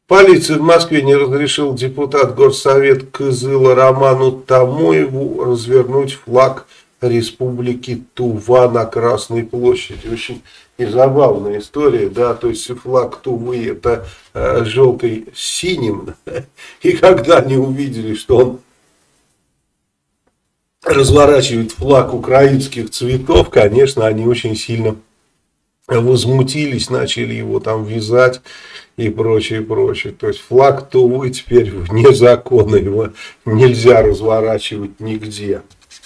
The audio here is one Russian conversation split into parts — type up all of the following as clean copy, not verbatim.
Полиция в Москве не разрешила депутат Горсовета Кызыла Роману Тамоеву развернуть флаг Республики Тува на Красной площади. Очень забавная история, да, то есть флаг Тувы это желтый с синим, и когда они увидели, что он разворачивает флаг украинских цветов, конечно, они очень сильно возмутились, начали его там вязать и прочее, прочее. То есть флаг Тувы теперь вне закона, его нельзя разворачивать нигде.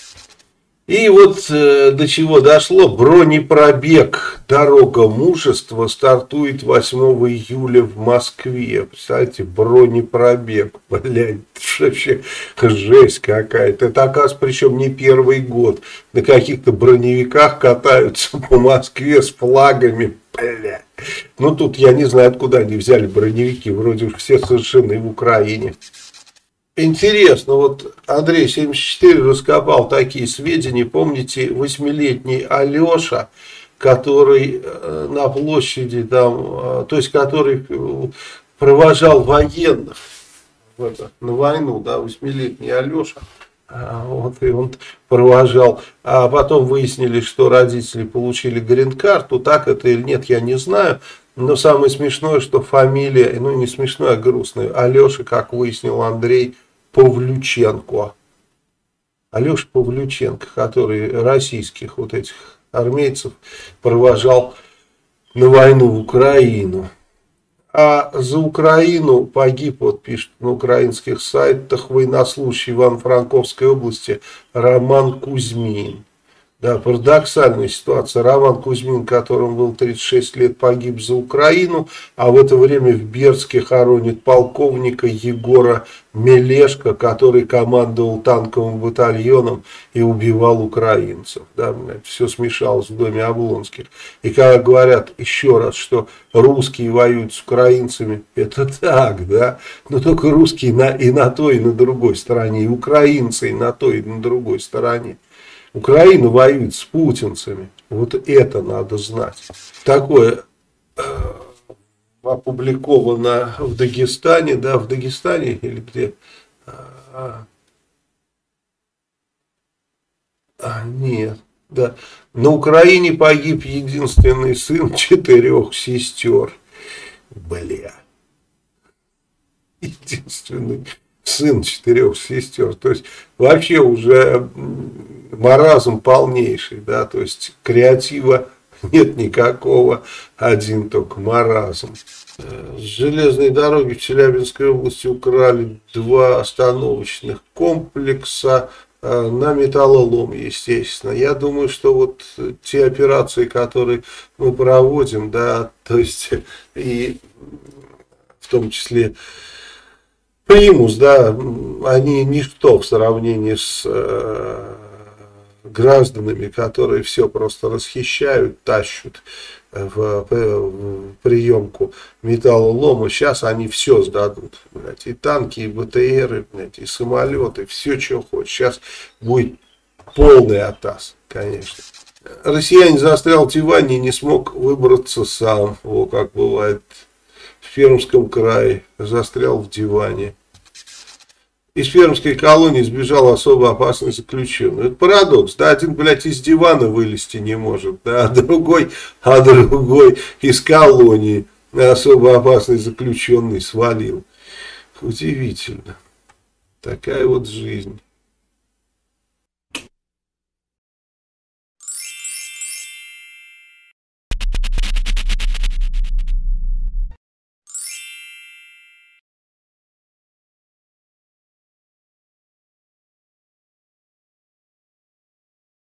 И вот до чего дошло. Бронепробег «Дорога мужества» стартует 8 июля в Москве. Представляете, бронепробег. Блядь, вообще жесть какая-то. Это, оказывается, причем не первый год. На каких-то броневиках катаются по Москве с флагами. Блядь. Ну, тут я не знаю, откуда они взяли броневики. Вроде уж все совершенно и в Украине. Интересно, вот Андрей 74 раскопал такие сведения. Помните, 8-летний Алеша, который на площади там, то есть который провожал военных на войну, да, 8-летний Алеша, вот, и он провожал, а потом выяснили, что родители получили грин-карту, так это или нет, я не знаю. Но самое смешное, что фамилия, ну не смешное, а грустное, Алеша, как выяснил Андрей, Павлюченко. Алеша Павлюченко, который российских вот этих армейцев провожал на войну в Украину. А за Украину погиб, вот пишут на украинских сайтах, военнослужащий в Ивано-Франковской области Роман Кузьмин. Да, парадоксальная ситуация. Роман Кузьмин, которому было 36 лет, погиб за Украину, а в это время в Бердске хоронят полковника Егора Мелешко, который командовал танковым батальоном и убивал украинцев. Да, все смешалось в доме Облонских. И когда говорят еще раз, что русские воюют с украинцами, это так, да, но только русские и на той, и на другой стороне, и украинцы и на той, и на другой стороне. Украина воюет с путинцами. Вот это надо знать. Такое опубликовано в Дагестане, да, в Дагестане или где? Нет, да. На Украине погиб единственный сын 4 сестер. Бля. Единственный сын 4 сестер. То есть вообще уже маразм полнейший, да, то есть креатива нет никакого, один только маразм. С железной дороги в Челябинской области украли 2 остановочных комплекса на металлолом, естественно. Я думаю, что вот те операции, которые мы проводим, да, то есть и в том числе примус, да, они ничто в сравнении с гражданами, которые все просто расхищают, тащат в приемку металлолома. Сейчас они все сдадут. Блядь, и танки, и БТРы, блядь, и самолеты, все, что хочешь. Сейчас будет полный атас, конечно. Россиянин застрял в диване и не смог выбраться сам. О, как бывает в Пермском крае. Застрял в диване. Из пермской колонии сбежал особо опасный заключенный. Это парадокс. Да, один, блядь, из дивана вылезти не может, да, а другой из колонии особо опасный заключенный свалил. Удивительно. Такая вот жизнь.